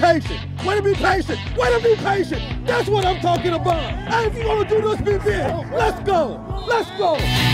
patient. Way to be patient. Way to be patient. That's what I'm talking about. Hey, if you want to do this, be big. Let's go. Let's go.